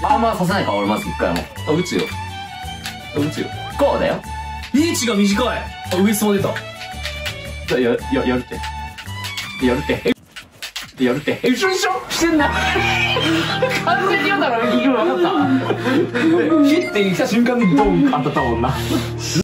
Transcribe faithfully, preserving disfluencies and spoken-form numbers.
あんまさせないから俺まず一回も。 あ、打つよ。打つよ。 こうだよ。 リーチが短い。あ、ウエストも出た。 じゃ、や、や、やるって。やるって。えやるって。え、一緒一緒してんな。完全に言うたら、いいよ、分かった。ヒッて来た瞬間にドン当たったもんな。